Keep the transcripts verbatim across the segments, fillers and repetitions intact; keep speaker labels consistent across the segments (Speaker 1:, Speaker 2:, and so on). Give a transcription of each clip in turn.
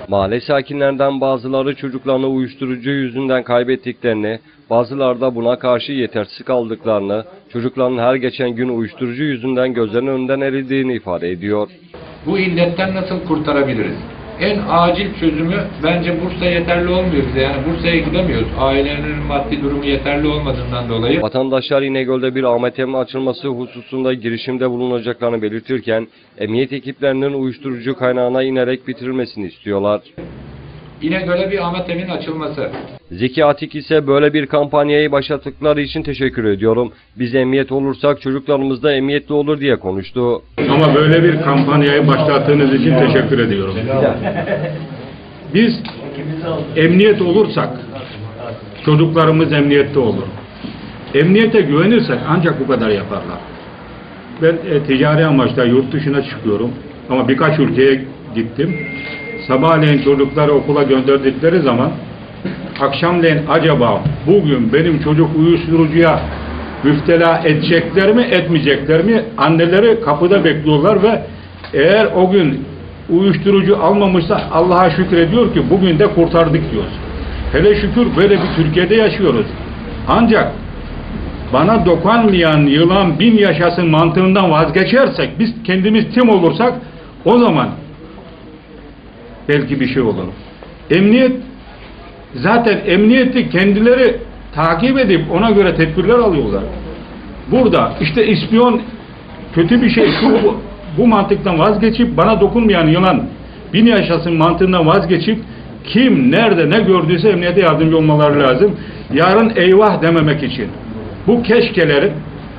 Speaker 1: Mahalle sakinlerinden bazıları çocuklarını uyuşturucu yüzünden kaybettiklerini, bazıları da buna karşı yetersiz kaldıklarını, çocukların her geçen gün uyuşturucu yüzünden gözlerinin önünden erildiğini ifade ediyor.
Speaker 2: Bu illetten nasıl kurtarabiliriz? En acil çözümü bence Bursa yeterli olmuyor bize. Yani Bursa'ya gidemiyoruz. Ailenin maddi durumu yeterli olmadığından dolayı.
Speaker 1: Vatandaşlar İnegöl'de bir A M T M açılması hususunda girişimde bulunacaklarını belirtirken, emniyet ekiplerinin uyuşturucu kaynağına inerek bitirilmesini istiyorlar.
Speaker 2: İnegöl'e bir A M T M'in açılması.
Speaker 1: Zeki Atik ise böyle bir kampanyayı başlattıkları için teşekkür ediyorum. Biz emniyet olursak çocuklarımız da emniyetli olur diye konuştu.
Speaker 3: Ama böyle bir kampanyayı başlattığınız için teşekkür ediyorum. Biz emniyet olursak çocuklarımız emniyette olur. Emniyete güvenirsek ancak bu kadar yaparlar. Ben e, ticari amaçla yurt dışına çıkıyorum ama birkaç ülkeye gittim. Sabahleyin çocukları okula gönderdikleri zaman akşamleyin acaba bugün benim çocuk uyuşturucuya müftela edecekler mi etmeyecekler mi? Anneleri kapıda bekliyorlar ve eğer o gün uyuşturucu almamışsa Allah'a şükrediyor ki bugün de kurtardık diyoruz. Hele şükür böyle bir Türkiye'de yaşıyoruz. Ancak bana dokunmayan yılan bin yaşasın mantığından vazgeçersek, biz kendimiz tim olursak o zaman belki bir şey olur. Emniyet zaten emniyeti kendileri takip edip ona göre tedbirler alıyorlar. Burada işte ispiyon kötü bir şey. Şu bu, bu mantıktan vazgeçip bana dokunmayan yılan bin yaşasın mantığından vazgeçip kim nerede ne gördüyse emniyete yardımcı olmaları lazım. Yarın eyvah dememek için. Bu keşkelerin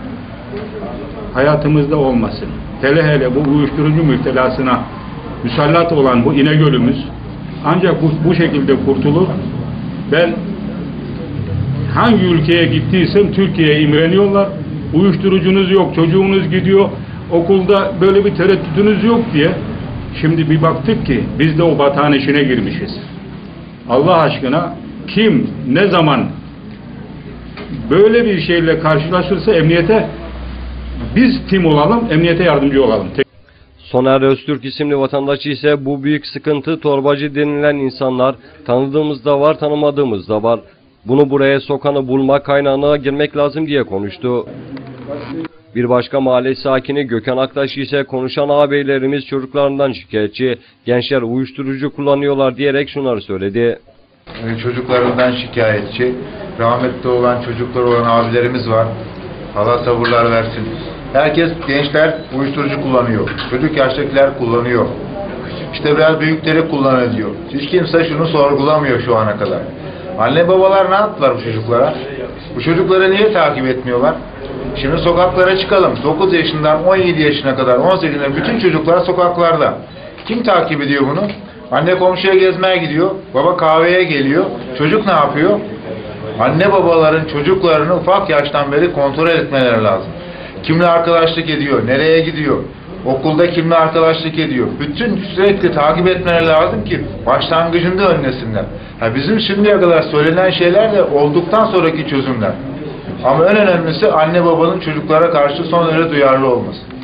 Speaker 3: hayatımızda olmasın. Hele hele bu uyuşturucu müptelasına müsallat olan bu İnegöl'ümüz ancak bu, bu şekilde kurtulur. Ben hangi ülkeye gittiysem Türkiye'ye imreniyorlar. Uyuşturucunuz yok, çocuğunuz gidiyor, okulda böyle bir tereddütünüz yok diye. Şimdi bir baktık ki biz de o batağın işine girmişiz. Allah aşkına kim ne zaman böyle bir şeyle karşılaşırsa emniyete biz tim olalım, emniyete yardımcı olalım.
Speaker 1: Soner Öztürk isimli vatandaş ise bu büyük sıkıntı torbacı denilen insanlar tanıdığımız da var, tanımadığımız da var. Bunu buraya sokanı bulmak, kaynağına girmek lazım diye konuştu. Bir başka mahalle sakini Gökhan Aktaş ise konuşan ağabeylerimiz çocuklarından şikayetçi, gençler uyuşturucu kullanıyorlar diyerek şunları söyledi.
Speaker 4: Çocuklarından şikayetçi, rahmetli olan çocuklar olan abilerimiz var. Allah sabırlar versin. Herkes, gençler uyuşturucu kullanıyor. Çocuk yaştakiler kullanıyor. İşte biraz büyükleri kullanıyor. Hiç kimse şunu sorgulamıyor şu ana kadar. Anne babalar ne yaptılar bu çocuklara? Bu çocukları niye takip etmiyorlar? Şimdi sokaklara çıkalım. dokuz yaşından on yedi yaşına kadar, on sekizine bütün çocuklar sokaklarda. Kim takip ediyor bunu? Anne komşuya gezmeye gidiyor. Baba kahveye geliyor. Çocuk ne yapıyor? Anne babaların çocuklarını ufak yaştan beri kontrol etmeleri lazım. Kimle arkadaşlık ediyor? Nereye gidiyor? Okulda kimle arkadaşlık ediyor? Bütün sürekli takip etmeleri lazım ki başlangıcında önlesinler. Ha bizim şimdiye kadar söylenen şeyler de olduktan sonraki çözümler. Ama en önemlisi anne babanın çocuklara karşı son derece duyarlı olması.